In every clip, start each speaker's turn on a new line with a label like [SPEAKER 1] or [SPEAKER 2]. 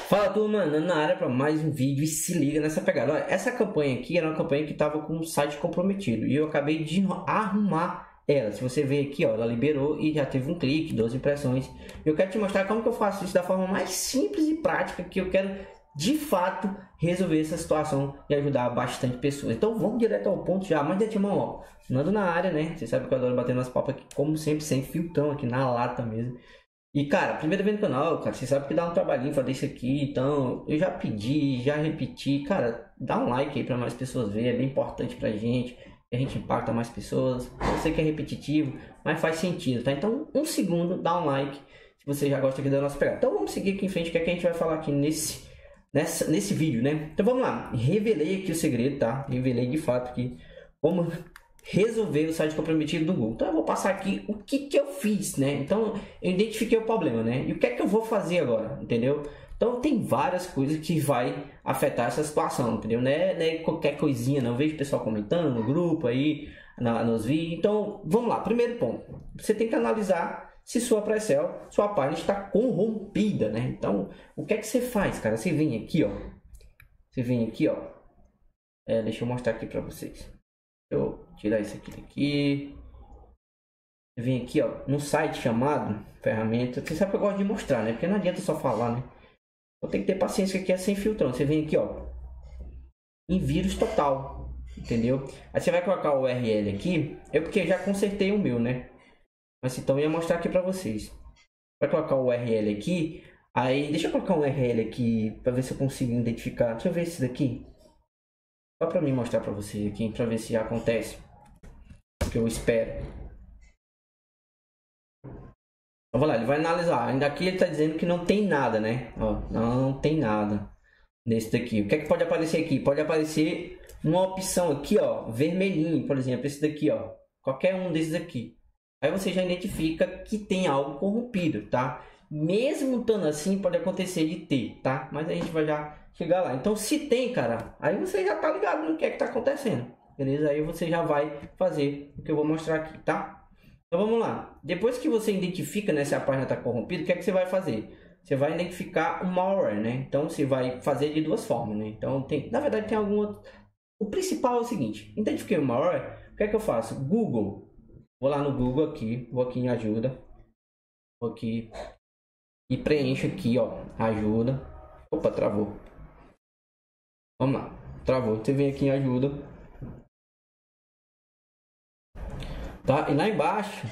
[SPEAKER 1] Fala turma, Nando na área para mais um vídeo e se liga nessa pegada. Olha, essa campanha aqui era uma campanha que estava com o site comprometido e eu acabei de arrumar ela. Se você ver aqui, ó, ela liberou e já teve um clique, 12 impressões. Eu quero te mostrar como que eu faço isso da forma mais simples e prática, que eu quero de fato resolver essa situação e ajudar bastante pessoas. Então vamos direto ao ponto já, mas de antemão, ó, Nando na área, né? Você sabe que eu adoro bater nas papas aqui, como sempre, sem filtrão aqui na lata mesmo. E cara, primeira vez no canal, cara, você sabe que dá um trabalhinho fazer isso aqui, então eu já pedi, já repeti, cara, dá um like aí para mais pessoas verem, é bem importante pra gente, a gente impacta mais pessoas. Eu sei que é repetitivo, mas faz sentido, tá? Então, um segundo, dá um like se você já gosta aqui da nossa pegada. Então vamos seguir aqui em frente, que é que a gente vai falar aqui nesse vídeo, né? Então vamos lá, revelei aqui o segredo, tá? Revelei de fato aqui como resolver o site comprometido do Google. Então eu vou passar aqui o que eu fiz, né? Então eu identifiquei o problema, né? E o que é que eu vou fazer agora, entendeu? Então tem várias coisas que vai afetar essa situação, entendeu? Não é qualquer coisinha, não. Eu vejo o pessoal comentando no grupo aí, nos vídeos. Então vamos lá, primeiro ponto. Você tem que analisar se sua pré-sell, sua página está corrompida, né? Então o que é que você faz, cara? Você vem aqui, ó. Deixa eu mostrar aqui para vocês. Deixa eu tirar isso aqui daqui. Vem aqui, ó, no site chamado ferramenta. Você sabe que eu gosto de mostrar, né? Porque não adianta só falar, né? Vou ter que ter paciência, que aqui é sem filtrão. Você vem aqui, ó, em vírus total, entendeu? Aí você vai colocar o URL aqui. É porque eu já consertei o meu, né? Mas então eu ia mostrar aqui para vocês. Vai colocar o URL aqui. Aí deixa eu colocar um URL aqui para ver se eu consigo identificar. Deixa eu ver esse daqui. Só para mim mostrar para vocês aqui, para ver se acontece o que eu espero. Então, vamos lá, ele vai analisar. Ainda aqui ele está dizendo que não tem nada, né? Ó, não tem nada nesse daqui. O que é que pode aparecer aqui? Pode aparecer uma opção aqui, ó, vermelhinho, por exemplo, esse daqui, ó. Qualquer um desses aqui. Aí você já identifica que tem algo corrompido, tá? Mesmo estando assim, pode acontecer de ter, tá? Mas a gente vai já chegar lá. Então, se tem, cara, aí você já tá ligado no que é que tá acontecendo, beleza? Aí você já vai fazer o que eu vou mostrar aqui, tá? Então, vamos lá. Depois que você identifica, né, se a página tá corrompida, o que é que você vai fazer? Você vai identificar o malware, né? Então, você vai fazer de duas formas, né? Então, na verdade, tem alguma... O principal é o seguinte. Identifiquei o malware, o que é que eu faço? Google. Vou lá no Google aqui, vou aqui em ajuda. Vou aqui e preencho aqui, ó, ajuda. Opa, travou. Vamos lá, travou. Você vem aqui em ajuda, tá? E lá embaixo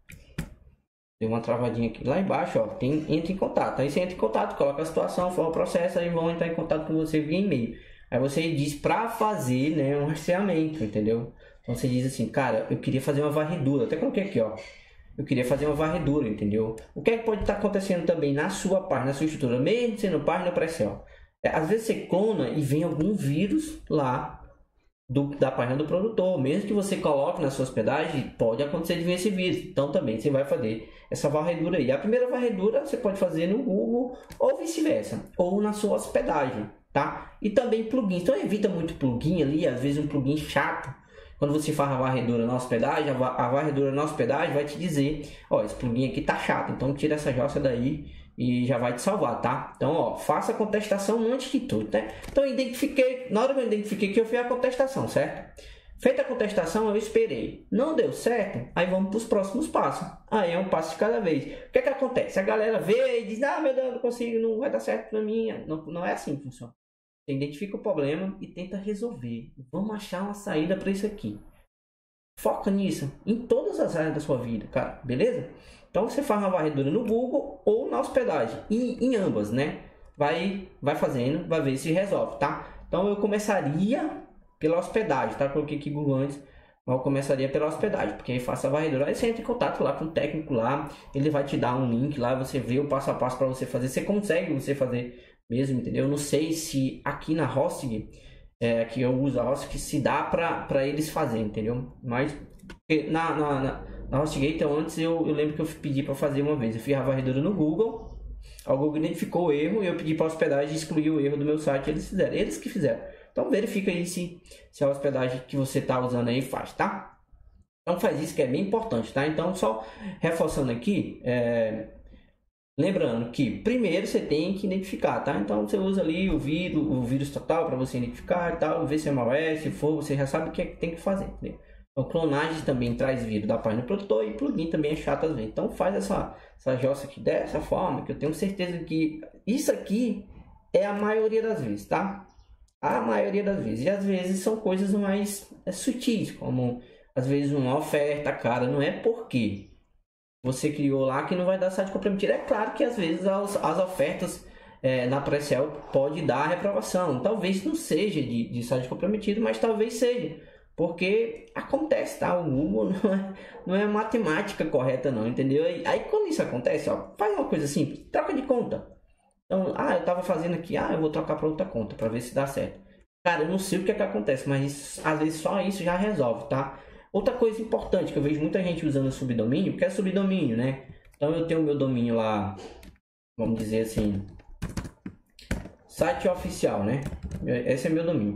[SPEAKER 1] tem uma travadinha aqui. Lá embaixo, ó, tem entra em contato. Aí você entra em contato, coloca a situação, fala o processo, aí vão entrar em contato com você via e-mail. Aí você diz para fazer, né, um rastreamento, entendeu? Então você diz assim, cara, eu queria fazer uma varredura. Até coloquei aqui, ó. Eu queria fazer uma varredura, entendeu? O que é que pode estar acontecendo também na sua página, na sua estrutura, mesmo sendo página pré-sell? Às vezes você clona e vem algum vírus lá da página do produtor. Mesmo que você coloque na sua hospedagem, pode acontecer de vir esse vírus. Então também você vai fazer essa varredura aí. A primeira varredura você pode fazer no Google ou vice-versa, ou na sua hospedagem, tá? E também plugins. Então evita muito plugin ali, às vezes um plugin chato. Quando você faz a varredura na hospedagem, a varredura na hospedagem vai te dizer, ó, esse plugin aqui tá chato, então tira essa jossa daí e já vai te salvar, tá? Então, ó, faça a contestação antes de tudo, né? Então, eu identifiquei, na hora que eu identifiquei que eu fiz a contestação, certo? Feita a contestação, eu esperei. Não deu certo, aí vamos para os próximos passos. Aí é um passo de cada vez. O que é que acontece? A galera vê e diz, ah, meu Deus, não consigo, não vai dar certo para mim. Não é assim que funciona. Você identifica o problema e tenta resolver. Vamos achar uma saída para isso aqui. Foca nisso em todas as áreas da sua vida, cara, beleza? Então você faz uma varredura no Google ou na hospedagem, e em ambas, né? Vai fazendo, vai ver se resolve, tá? Então eu começaria pela hospedagem, tá? Coloquei aqui Google antes, mas eu começaria pela hospedagem, porque aí faça a varredura, aí você entra em contato lá com o técnico lá, ele vai te dar um link lá, você vê o passo a passo para você fazer, você consegue fazer mesmo, entendeu? Eu não sei se aqui na Hosting, que eu uso a Hosting, se dá para eles fazerem, entendeu? Mas na HostGator, então, antes eu lembro que eu pedi para fazer uma vez. Eu fiz a varredura no Google, o Google identificou o erro e eu pedi para a hospedagem excluir o erro do meu site. Eles fizeram, eles que fizeram. Então verifica aí se a hospedagem que você está usando aí faz, tá? Então faz isso, que é bem importante, tá? Então só reforçando aqui, Lembrando que primeiro você tem que identificar, tá? Então você usa ali o vírus total para você identificar e tal, ver se é malware, se for, você já sabe o que é que tem que fazer, entendeu? Então clonagem também traz vírus da página do produtor e plugin também é chato às vezes. Então faz essa jossa aqui dessa forma, que eu tenho certeza que isso aqui é a maioria das vezes, tá? A maioria das vezes. E às vezes são coisas mais sutis, como às vezes uma oferta, cara, não é porque você criou lá que não vai dar site comprometido. É claro que às vezes as ofertas na pré-sale pode dar reprovação. Talvez não seja de site comprometido, mas talvez seja. Porque acontece, tá? O Google não é matemática correta não, entendeu? Aí quando isso acontece, ó, faz uma coisa simples, troca de conta. Então, eu tava fazendo aqui, eu vou trocar para outra conta para ver se dá certo. Cara, eu não sei o que é que acontece, mas às vezes só isso já resolve, tá? Outra coisa importante que eu vejo muita gente usando subdomínio, que é subdomínio, né? Então eu tenho o meu domínio lá, vamos dizer assim, site oficial, né? Esse é meu domínio.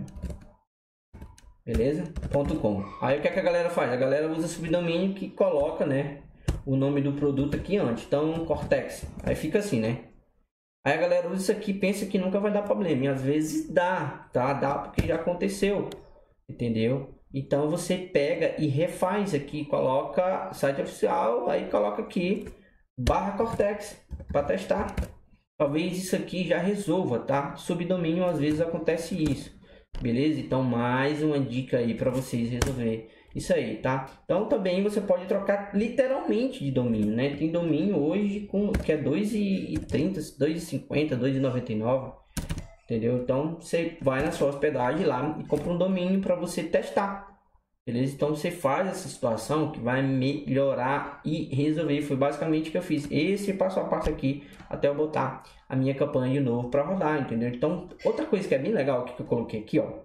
[SPEAKER 1] Beleza? .com. Aí o que é que a galera faz? A galera usa subdomínio que coloca, né, o nome do produto aqui antes. Então, Cortex. Aí fica assim, né? Aí a galera usa isso aqui e pensa que nunca vai dar problema. E às vezes dá, tá? Dá porque já aconteceu. Entendeu? Então você pega e refaz aqui, coloca site oficial, aí coloca aqui /Cortex para testar. Talvez isso aqui já resolva, tá? Subdomínio às vezes acontece isso, beleza? Então mais uma dica aí para vocês resolver isso aí, tá? Então também você pode trocar literalmente de domínio, né? Tem domínio hoje que é 2,30, 2,50, 2,99. Entendeu? Então você vai na sua hospedagem lá e compra um domínio para você testar, beleza? Então você faz essa situação que vai melhorar e resolver. Foi basicamente o que eu fiz, esse passo a passo aqui até eu botar a minha campanha de novo para rodar, entendeu? Então outra coisa que é bem legal que eu coloquei aqui, ó,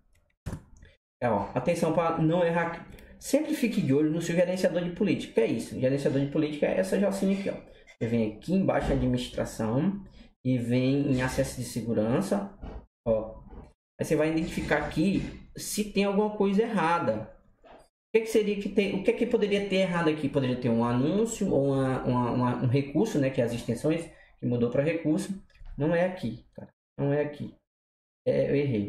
[SPEAKER 1] atenção para não errar. Sempre fique de olho no seu gerenciador de política. Que é isso? Gerenciador de política é essa jocinha aqui, ó. Você vem aqui embaixo em administração e vem em acesso de segurança, ó. Aí você vai identificar aqui se tem alguma coisa errada. O que seria que tem? O que poderia ter errado aqui? Poderia ter um anúncio ou um recurso, né? Que é as extensões que mudou para recurso. Não é aqui, cara. Não é aqui. Eu errei.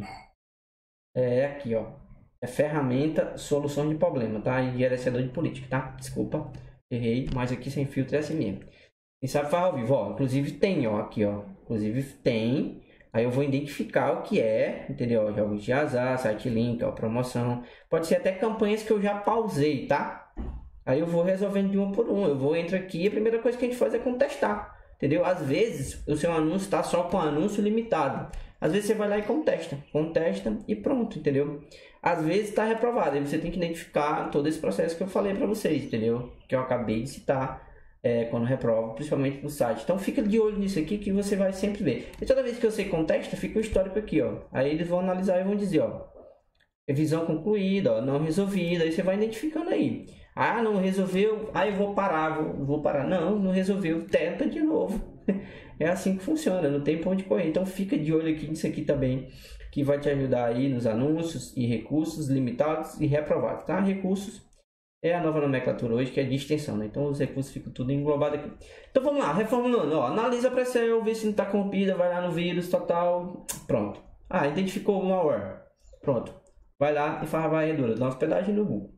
[SPEAKER 1] É aqui, ó. É ferramenta, solução de problema, tá? E gerenciador de política, tá? Desculpa, errei, mas aqui sem filtro é assim mesmo. Quem sabe faz ao vivo, ó. Inclusive tem, ó, aqui, ó. Inclusive tem. Aí eu vou identificar o que é, entendeu? Jogos de azar, site link, ó, promoção. Pode ser até campanhas que eu já pausei, tá? Aí eu vou resolvendo de um por um. Eu vou entrar aqui e a primeira coisa que a gente faz é contestar, entendeu? Às vezes o seu anúncio está só com anúncio limitado. Às vezes você vai lá e contesta e pronto, entendeu? Às vezes está reprovado, aí você tem que identificar todo esse processo que eu falei para vocês, entendeu? Que eu acabei de citar quando reprova, principalmente no site. Então fica de olho nisso aqui que você vai sempre ver. E toda vez que você contesta, fica o histórico aqui, ó. Aí eles vão analisar e vão dizer, ó, revisão concluída, ó, não resolvida. Aí você vai identificando aí. Não resolveu, eu vou parar, vou parar. Não resolveu, tenta de novo. É assim que funciona, não tem pra onde correr. Então fica de olho aqui nisso aqui também, que vai te ajudar aí nos anúncios e recursos limitados e reprovados, tá? Recursos é a nova nomenclatura hoje, que é de extensão, né? Então os recursos ficam tudo englobado aqui. Então vamos lá, reformulando, ó, analisa a pré-sale, vê se não está corrompida, vai lá no vírus, total, pronto. Identificou o malware, pronto. Vai lá e faz a varredura da hospedagem no Google.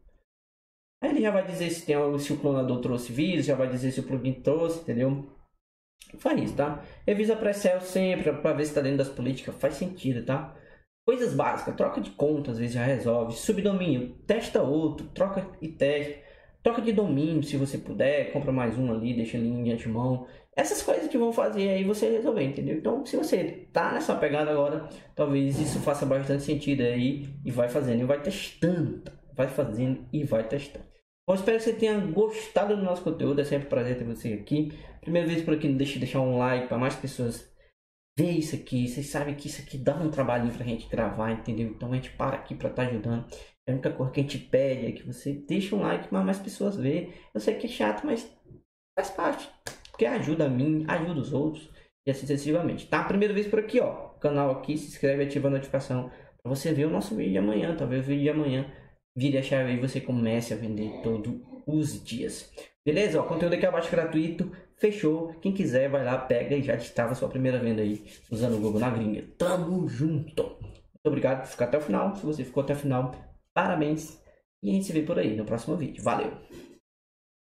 [SPEAKER 1] Aí ele já vai dizer se o clonador trouxe vírus, já vai dizer se o plugin trouxe, entendeu? Faz isso, tá? Revisa a pré-sale sempre para ver se está dentro das políticas, faz sentido, tá? Coisas básicas, troca de conta, às vezes já resolve. Subdomínio, testa outro, troca e testa. Troca de domínio, se você puder, compra mais um ali, deixa ele em antemão. Essas coisas que vão fazer aí você resolver, entendeu? Então, se você tá nessa pegada agora, talvez isso faça bastante sentido aí e vai fazendo e vai testando. Vai fazendo e vai testando. Bom, espero que você tenha gostado do nosso conteúdo. É sempre um prazer ter você aqui. Primeira vez por aqui, não deixe de deixar um like para mais pessoas ver isso aqui. Vocês sabem que isso aqui dá um trabalhinho pra gente gravar, entendeu? Então a gente para aqui para estar ajudando. A única coisa que a gente pede é que você deixe um like para mais pessoas verem. Eu sei que é chato, mas faz parte. Porque ajuda a mim, ajuda os outros e assim sucessivamente. Tá? Primeira vez por aqui, ó. O canal aqui, se inscreve e ativa a notificação para você ver o nosso vídeo de amanhã. Talvez o vídeo de amanhã vire a chave e você comece a vender todos os dias. Beleza? O conteúdo aqui abaixo gratuito. Fechou. Quem quiser, vai lá, pega e já destrava sua primeira venda aí, usando o Google na gringa. Tamo junto. Muito obrigado por ficar até o final. Se você ficou até o final, parabéns. E a gente se vê por aí no próximo vídeo. Valeu!